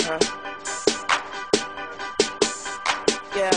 Yeah.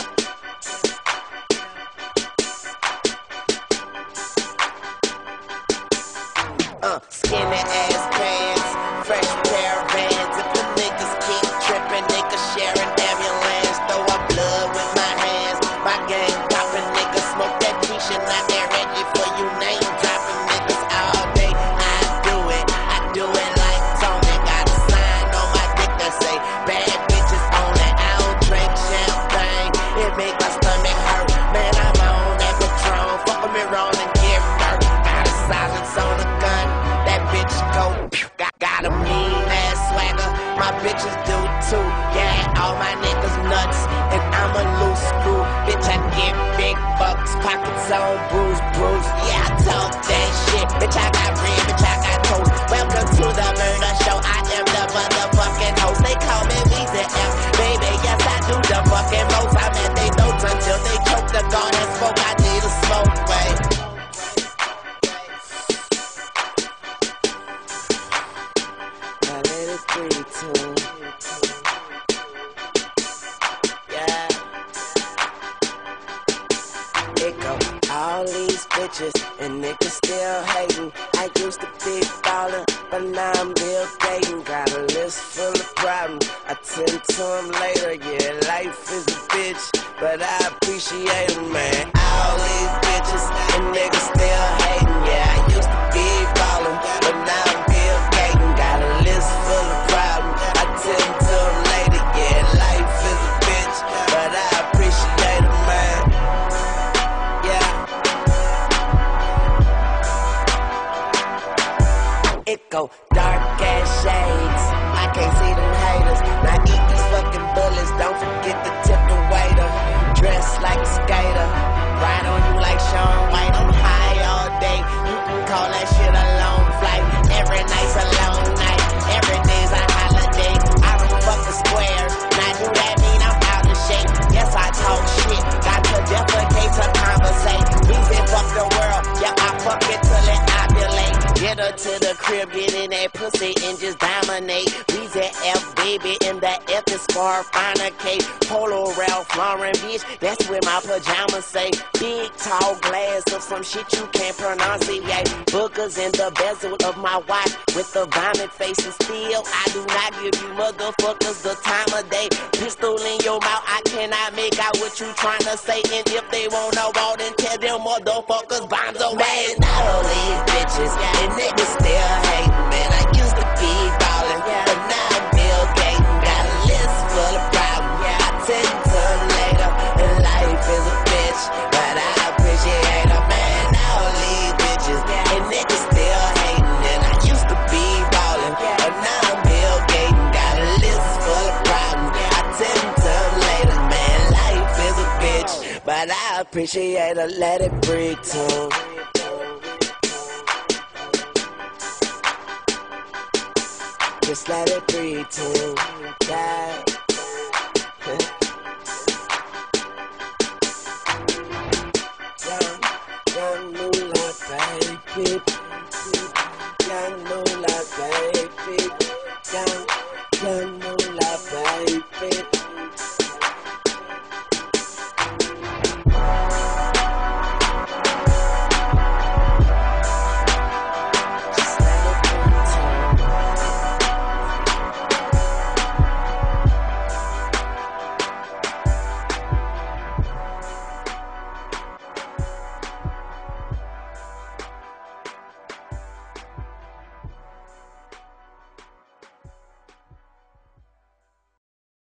Skinny ass pants, fresh pair of Vans. If the niggas keep tripping, niggas sharing ambulance. Throw up blood with my hands. My gang popping niggas, smoke that Keisha, not that ready for you name dropping niggas all day. I do it like Tony. Got a sign on my dick that say bad bitches on it. I don't drink champagne, it make my stomach hurt. Man, I'm on that Patron, fuck with me wrong and get murked. Got a silence on the gun. That bitch go pew. Got a mean ass swagger. My bitches do too. Yeah, all my niggas nuts, and I'm a loose screw. Bitch, I get big bucks, pockets on bruise. Yeah, I talk that shit. Bitch, I got red, bitch, I got toast. Welcome to the murder show. I am the motherfucking host. They call me Weezy F. Baby, yes, I do the fucking most. I'm at they throats until they choke. The God and smoke. I need a smoke, babe. All these bitches and niggas still hating. I used to be ballin', but now I'm Bill Gaten. Got a list full of problems, I tend to them later. Yeah, life is a bitch, but I appreciate them, man. All these bitches and niggas still hating. Yeah, I used to be ballin', but now I'm Bill Gaten. Got a list full of problems, I tend to them later. Yeah, life is a bitch, but I appreciate them, man. It go dark ass shades. I can't see them haters. Now eat these fucking bullets. Don't forget to tip the waiter. Dress like a skater. Ride on you like Shaun White. I'm high all day. You can call that shit a long flight. Every night's a long night. Every day's a holiday. I don't fuck the squares. Now do that mean I'm out of shape? Yes, I talk shit. Got to defecate to conversate. Easy fuck the world. Yeah, I fuck it till it ovulate. Get her to the crib, get in that pussy and just dominate. Weezy F, baby, in the F is far finer K. Polo Ralph Lauren, bitch, that's where my pajamas say. Big, tall glass of some shit you can't pronunciate. Boogers in the bezel of my watch with the vomit face. And still, I do not give you motherfuckers the time of day. Pistol in your mouth, I cannot make out what you trying to say. And if they won't know more, then tell them motherfuckers bombs away. Not all these bitches, and niggas still hating, man. I used to be ballin', but now I'm Bill Gaten. Got a list full of problems, I tend to them later. And life is a bitch, but I appreciate her, man. All these bitches and niggas still hating, and I used to be ballin', but now I'm Bill Gaten. Got a list full of problems, I tend to them later, man. Life is a bitch, but I appreciate her. Let it breathe too. Just let it breathe too. Yeah. Young moolah, baby.